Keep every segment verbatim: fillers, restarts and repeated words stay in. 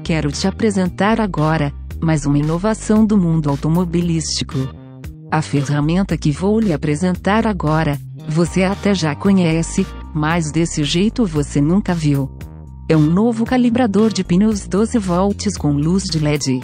Quero te apresentar agora mais uma inovação do mundo automobilístico. A ferramenta que vou lhe apresentar agora, você até já conhece, mas desse jeito você nunca viu. É um novo calibrador de pneus doze volts com luz de L E D.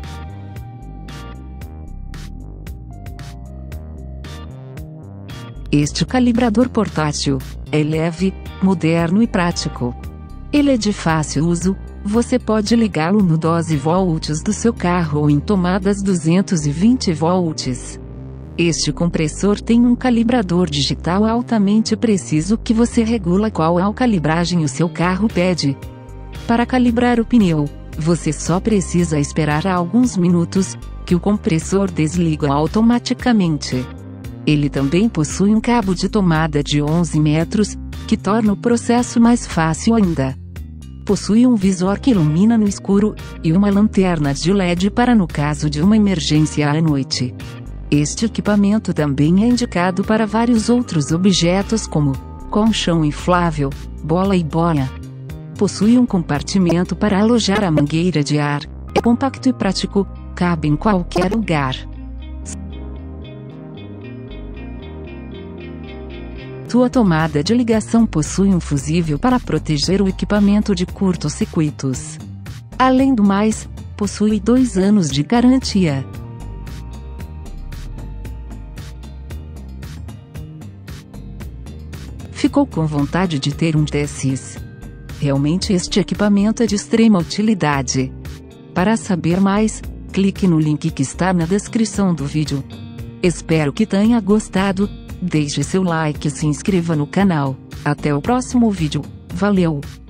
Este calibrador portátil é leve, moderno e prático. Ele é de fácil uso, você pode ligá-lo no doze volts do seu carro ou em tomadas duzentos e vinte volts. Este compressor tem um calibrador digital altamente preciso que você regula qual a calibragem o seu carro pede. Para calibrar o pneu, você só precisa esperar alguns minutos, que o compressor desliga automaticamente. Ele também possui um cabo de tomada de onze metros, que torna o processo mais fácil ainda. Possui um visor que ilumina no escuro, e uma lanterna de L E D para no caso de uma emergência à noite. Este equipamento também é indicado para vários outros objetos como colchão inflável, bola e boia. Possui um compartimento para alojar a mangueira de ar, é compacto e prático, cabe em qualquer lugar. Sua tomada de ligação possui um fusível para proteger o equipamento de curtos-circuitos. Além do mais, possui dois anos de garantia. Ficou com vontade de ter um desses? Realmente este equipamento é de extrema utilidade. Para saber mais, clique no link que está na descrição do vídeo. Espero que tenha gostado. Deixe seu like e se inscreva no canal. Até o próximo vídeo. Valeu!